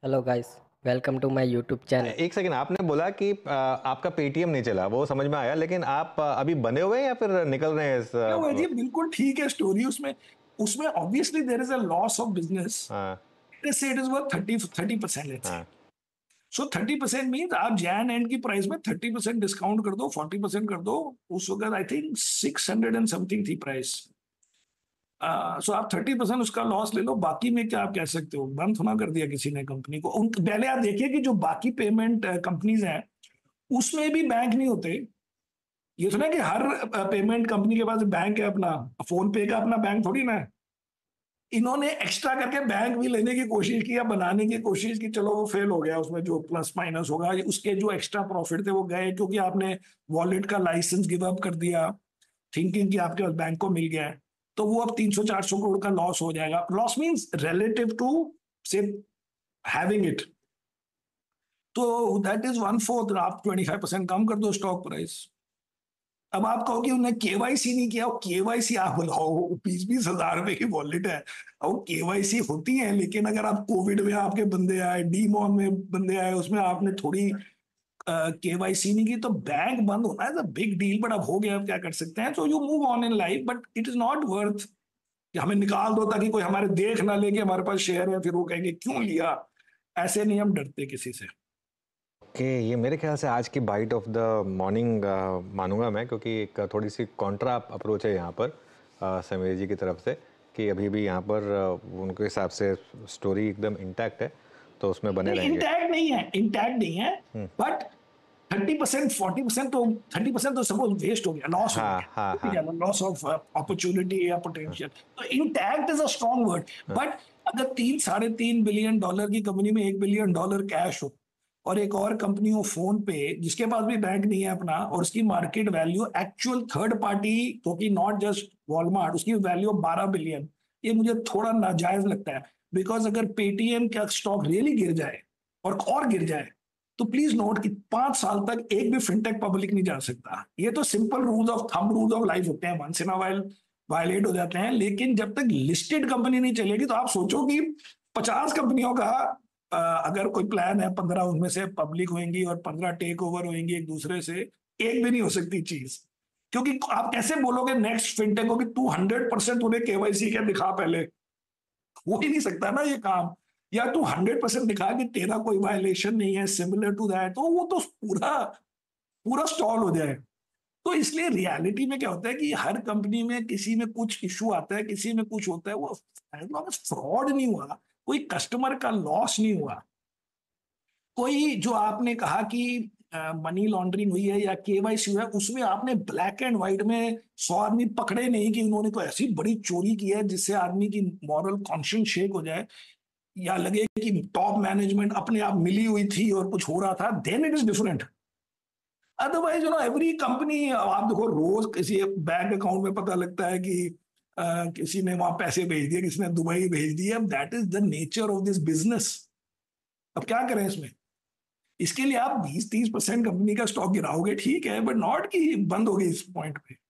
Hello guys, welcome to my YouTube channel. एक second, आपने बोला कि आपका पेटीएम नहीं चला, वो समझ में आया, लेकिन आप अभी बने हुए हैं या फिर निकल रहे हैं इस क्या हुआ जी, बिल्कुल ठीक है स्टोरी। उसमें उसमें obviously there is a loss of business. हाँ let's say it is worth 30%, let's say. हाँ। सो 30% मीन्स आप जैन एंड की प्राइस में 30% डिस्काउंट कर दो, 40% कर दो। उस वक्त आई थिंक 600 एंड समथिंग थी प्राइस। सो आप 30% उसका लॉस ले लो। बाकी में क्या आप कह सकते हो, बंद थोड़ा कर दिया किसी ने कंपनी को। पहले आप देखिए कि जो बाकी पेमेंट कंपनीज हैं उसमें भी बैंक नहीं होते। ये सुना कि हर पेमेंट कंपनी के पास बैंक है अपना। फोन पे का अपना बैंक थोड़ी ना है। इन्होंने एक्स्ट्रा करके बैंक भी लेने की कोशिश की या बनाने की कोशिश की, चलो वो फेल हो गया। उसमें जो प्लस माइनस होगा उसके जो एक्स्ट्रा प्रॉफिट थे वो गए, क्योंकि आपने वॉलेट का लाइसेंस गिव अप कर दिया थिंकिंग कि आपके पास बैंक को मिल गया है। तो वो अब 300-400 करोड़ का लॉस हो जाएगा। Loss means relative to say having it. तो दैट इज 1/4। आप 25% कम कर दो स्टॉक प्राइस। अब आप कहो कि उन्हें केवाईसी नहीं किया। केवाईसी आप बुलाओ, 20-20 हजार रुपए की वॉलेट है। अब केवाईसी होती है, लेकिन अगर आप कोविड में आपके बंदे आए, डीमॉन में बंदे आए, उसमें आपने थोड़ी केवाईसी नहीं की, तो बैंक बंद होना है बिग डील। बट अब हो गया, अब क्या कर सकते हैं। तो you move on in life, but it is not worth कि हमें निकाल दो ताकि कोई हमारे देख ना ले कि हमारे पास शेयर है, फिर वो कहेंगे क्यों लिया। ऐसे नहीं हम डरते किसी से। कि ये मेरे ख्याल से आज की बाइट ऑफ द मॉर्निंग मानूंगा मैं, क्योंकि एक थोड़ी सी कॉन्ट्रा अप्रोच है यहाँ पर समीर जी की तरफ से, कि अभी भी यहाँ पर उनके हिसाब से स्टोरी एकदम इंटैक्ट है, तो उसमें बने नहीं, रहेंगे। इंटैक्ट नहीं है, इंटैक्ट नहीं है। हम्म। बट 30%, 40% तो 30% तो सपोज वेस्ट हो गया, लॉस हो हाँ हाँ हाँ गया, लॉस ऑफ अपॉर्चुनिटी या पोटेंशियल। तो intact is a strong word. हाँ। बट अगर 3-3.5 बिलियन डॉलर की कंपनी में $1 बिलियन कैश हो, और एक और कंपनी हो फोन पे जिसके पास भी बैंक नहीं है अपना, और उसकी market value actual third party, क्योंकि नॉट जस्ट वॉलमार्ट, उसकी वैल्यू 12 बिलियन, ये मुझे थोड़ा नाजायज लगता है। बिकॉज अगर पेटीएम का स्टॉक रियली गिर जाए और गिर जाए, तो प्लीज नोट कि 5 साल तक एक भी फिनटेक पब्लिक नहीं जा सकता। ये तो simple rules of thumb, rules of life होते हैं, once in a while violate हो जाते हैं। लेकिन जब तक लिस्टेड कंपनी नहीं चलेगी, तो आप सोचो कि 50 कंपनियों का अगर कोई प्लान है, 15 उनमें से पब्लिक होंगी और 15 टेक ओवर होंगी एक दूसरे से, एक भी नहीं हो सकती चीज। क्योंकि आप कैसे बोलोगे नेक्स्ट फिनटेक को कि तू 100% तूने केवाईसी क्या दिखा पहले। हो ही नहीं सकता ना ये काम। या तू 100% दिखा कि तेरा कोई वायलेशन नहीं है सिमिलर टू दैट, तो वो तो पूरा पूरा स्टॉल हो जाए। तो इसलिए रियलिटी में क्या होता है कि हर कंपनी में किसी में कुछ इशू आता है, किसी में कुछ होता है। वो एज लॉन्ग एज फ्रॉड नहीं हुआ, कोई कस्टमर का लॉस नहीं हुआ, कोई जो आपने कहा कि मनी लॉन्ड्रिंग हुई है या केवाईसी हुआ है, उसमें आपने ब्लैक एंड व्हाइट में 100 आदमी पकड़े नहीं कि उन्होंने कोई ऐसी बड़ी चोरी की है जिससे आदमी की मॉरल कॉन्शियस शेक हो जाए, या लगे कि टॉप मैनेजमेंट अपने आप मिली हुई थी और कुछ हो रहा था, then it is different. Otherwise every company, आप देखो रोज किसी बैंक अकाउंट में पता लगता है कि किसी ने वहां पैसे भेज दिए, किसी ने दुबई भेज दिए। That is the nature of this business. अब क्या करें इसमें। इसके लिए आप 20-30% कंपनी का स्टॉक गिराओगे ठीक है, बट नॉट कि बंद होगी इस पॉइंट पे।